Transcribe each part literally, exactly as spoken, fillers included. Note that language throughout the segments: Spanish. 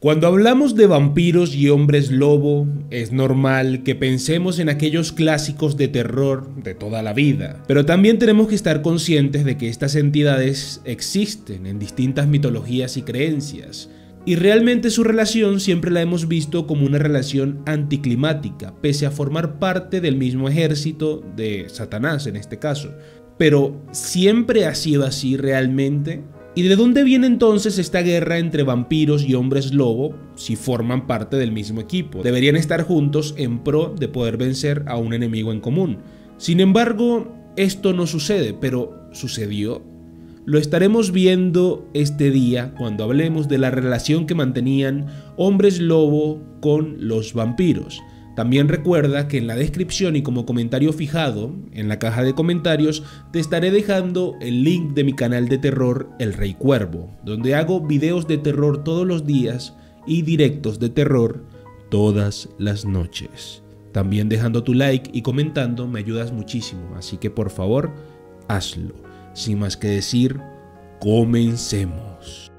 Cuando hablamos de vampiros y hombres lobo, es normal que pensemos en aquellos clásicos de terror de toda la vida, pero también tenemos que estar conscientes de que estas entidades existen en distintas mitologías y creencias, y realmente su relación siempre la hemos visto como una relación anticlimática, pese a formar parte del mismo ejército de Satanás en este caso. Pero ¿siempre ha sido así realmente? ¿Y de dónde viene entonces esta guerra entre vampiros y hombres lobo si forman parte del mismo equipo? Deberían estar juntos en pro de poder vencer a un enemigo en común. Sin embargo, esto no sucede, pero ¿sucedió? Lo estaremos viendo este día cuando hablemos de la relación que mantenían hombres lobo con los vampiros. También recuerda que en la descripción y como comentario fijado en la caja de comentarios te estaré dejando el link de mi canal de terror El Rey Cuervo, donde hago videos de terror todos los días y directos de terror todas las noches. También dejando tu like y comentando me ayudas muchísimo, así que por favor hazlo. Sin más que decir, comencemos.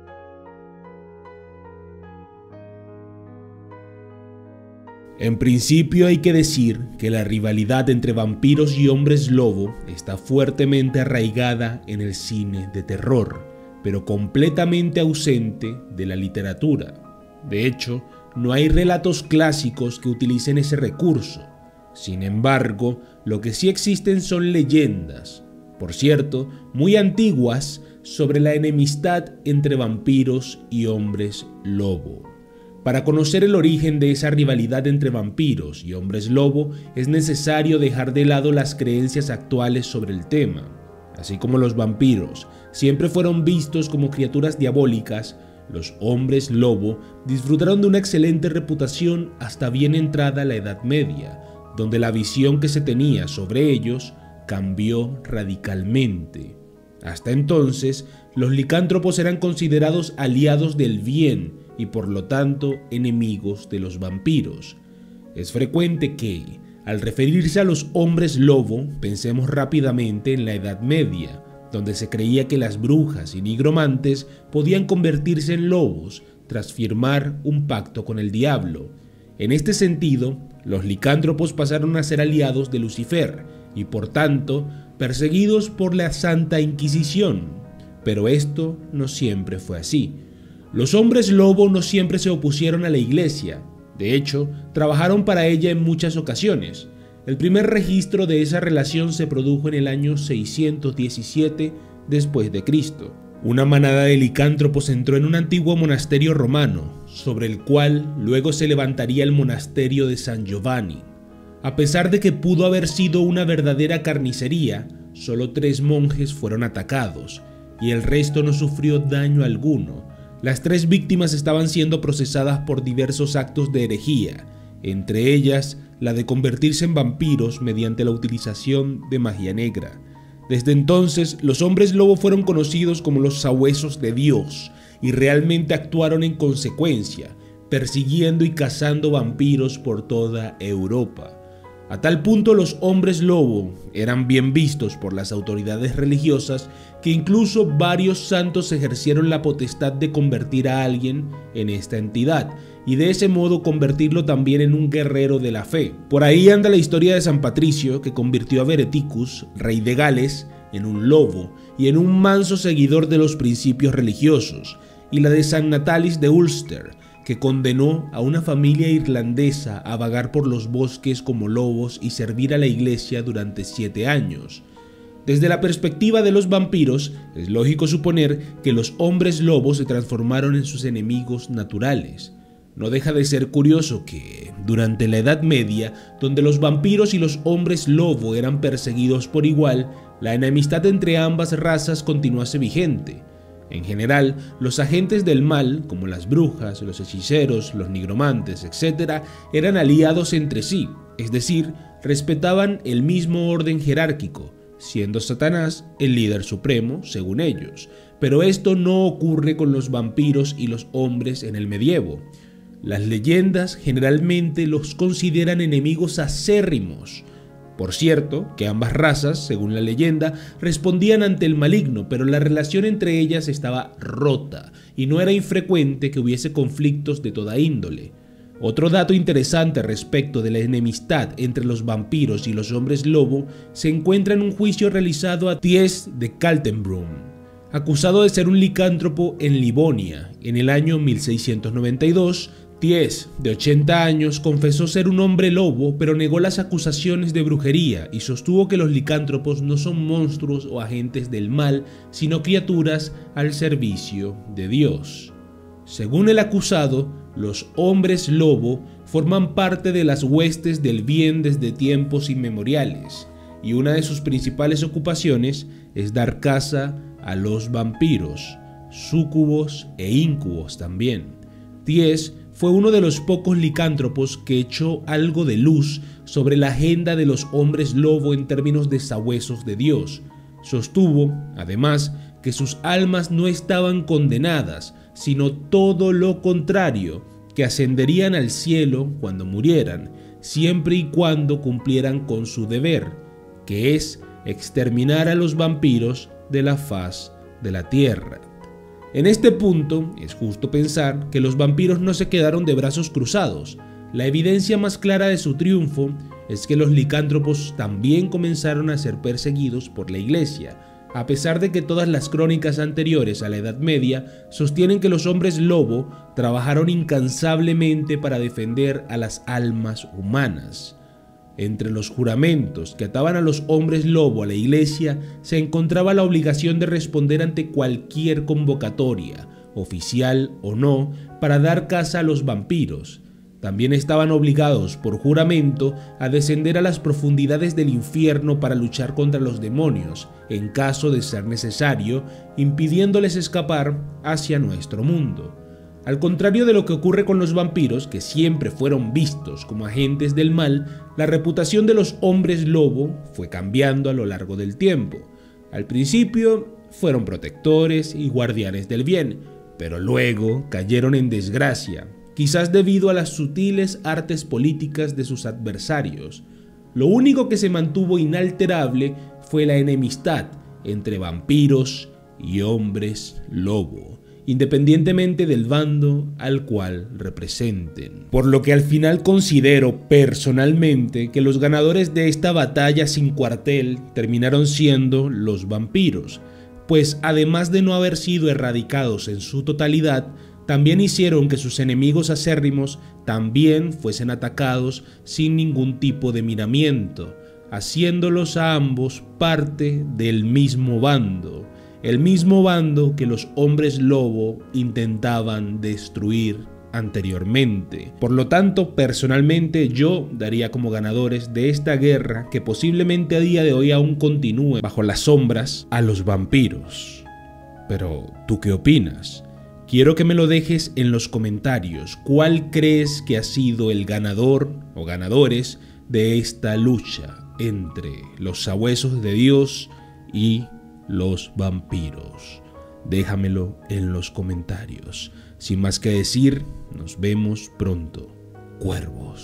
En principio hay que decir que la rivalidad entre vampiros y hombres lobo está fuertemente arraigada en el cine de terror, pero completamente ausente de la literatura. De hecho, no hay relatos clásicos que utilicen ese recurso. Sin embargo, lo que sí existen son leyendas, por cierto, muy antiguas, sobre la enemistad entre vampiros y hombres lobo. Para conocer el origen de esa rivalidad entre vampiros y hombres lobo, es necesario dejar de lado las creencias actuales sobre el tema. Así como los vampiros siempre fueron vistos como criaturas diabólicas, los hombres lobo disfrutaron de una excelente reputación hasta bien entrada la Edad Media, donde la visión que se tenía sobre ellos cambió radicalmente. Hasta entonces, los licántropos eran considerados aliados del bien y por lo tanto enemigos de los vampiros. Es frecuente que, al referirse a los hombres lobo, pensemos rápidamente en la Edad Media, donde se creía que las brujas y nigromantes podían convertirse en lobos tras firmar un pacto con el diablo. En este sentido, los licántropos pasaron a ser aliados de Lucifer y por tanto perseguidos por la Santa Inquisición. Pero esto no siempre fue así. Los hombres lobo no siempre se opusieron a la iglesia, de hecho, trabajaron para ella en muchas ocasiones. El primer registro de esa relación se produjo en el año seiscientos diecisiete después de Cristo. Una manada de licántropos entró en un antiguo monasterio romano, sobre el cual luego se levantaría el monasterio de San Giovanni. A pesar de que pudo haber sido una verdadera carnicería, solo tres monjes fueron atacados, y el resto no sufrió daño alguno. Las tres víctimas estaban siendo procesadas por diversos actos de herejía, entre ellas la de convertirse en vampiros mediante la utilización de magia negra. Desde entonces, los hombres lobo fueron conocidos como los sabuesos de Dios y realmente actuaron en consecuencia, persiguiendo y cazando vampiros por toda Europa. A tal punto los hombres lobo eran bien vistos por las autoridades religiosas que incluso varios santos ejercieron la potestad de convertir a alguien en esta entidad y de ese modo convertirlo también en un guerrero de la fe. Por ahí anda la historia de San Patricio, que convirtió a Vereticus, rey de Gales, en un lobo y en un manso seguidor de los principios religiosos, y la de San Natalis de Ulster, que condenó a una familia irlandesa a vagar por los bosques como lobos y servir a la iglesia durante siete años. Desde la perspectiva de los vampiros, es lógico suponer que los hombres lobos se transformaron en sus enemigos naturales. No deja de ser curioso que, durante la Edad Media, donde los vampiros y los hombres lobo eran perseguidos por igual, la enemistad entre ambas razas continuase vigente. En general, los agentes del mal, como las brujas, los hechiceros, los nigromantes, etcétera, eran aliados entre sí, es decir, respetaban el mismo orden jerárquico, siendo Satanás el líder supremo, según ellos. Pero esto no ocurre con los vampiros y los hombres en el medievo. Las leyendas generalmente los consideran enemigos acérrimos, Por cierto, que ambas razas, según la leyenda, respondían ante el maligno, pero la relación entre ellas estaba rota y no era infrecuente que hubiese conflictos de toda índole. Otro dato interesante respecto de la enemistad entre los vampiros y los hombres lobo se encuentra en un juicio realizado a Thies de Kaltenbrunn, acusado de ser un licántropo en Livonia. En el año mil seiscientos noventa y dos, Thies, de ochenta años, confesó ser un hombre lobo, pero negó las acusaciones de brujería y sostuvo que los licántropos no son monstruos o agentes del mal, sino criaturas al servicio de Dios. Según el acusado, los hombres lobo forman parte de las huestes del bien desde tiempos inmemoriales, y una de sus principales ocupaciones es dar caza a los vampiros, súcubos e íncubos también. Thies fue uno de los pocos licántropos que echó algo de luz sobre la agenda de los hombres lobo en términos de sabuesos de Dios. Sostuvo, además, que sus almas no estaban condenadas, sino todo lo contrario, que ascenderían al cielo cuando murieran, siempre y cuando cumplieran con su deber, que es exterminar a los vampiros de la faz de la tierra. En este punto, es justo pensar que los vampiros no se quedaron de brazos cruzados. La evidencia más clara de su triunfo es que los licántropos también comenzaron a ser perseguidos por la Iglesia, a pesar de que todas las crónicas anteriores a la Edad Media sostienen que los hombres lobo trabajaron incansablemente para defender a las almas humanas. Entre los juramentos que ataban a los hombres lobo a la Iglesia se encontraba la obligación de responder ante cualquier convocatoria, oficial o no, para dar caza a los vampiros. También estaban obligados por juramento a descender a las profundidades del infierno para luchar contra los demonios, en caso de ser necesario, impidiéndoles escapar hacia nuestro mundo. Al contrario de lo que ocurre con los vampiros, que siempre fueron vistos como agentes del mal, la reputación de los hombres lobo fue cambiando a lo largo del tiempo. Al principio fueron protectores y guardianes del bien, pero luego cayeron en desgracia, quizás debido a las sutiles artes políticas de sus adversarios. Lo único que se mantuvo inalterable fue la enemistad entre vampiros y hombres lobo, independientemente del bando al cual representen. Por lo que al final considero personalmente que los ganadores de esta batalla sin cuartel terminaron siendo los vampiros, pues además de no haber sido erradicados en su totalidad, también hicieron que sus enemigos acérrimos también fuesen atacados sin ningún tipo de miramiento, haciéndolos a ambos parte del mismo bando, el mismo bando que los hombres lobo intentaban destruir anteriormente. Por lo tanto, personalmente yo daría como ganadores de esta guerra, que posiblemente a día de hoy aún continúe bajo las sombras, a los vampiros. Pero, ¿tú qué opinas? Quiero que me lo dejes en los comentarios. ¿Cuál crees que ha sido el ganador o ganadores de esta lucha entre los sabuesos de Dios y los vampiros? Déjamelo en los comentarios. Sin más que decir, nos vemos pronto, cuervos.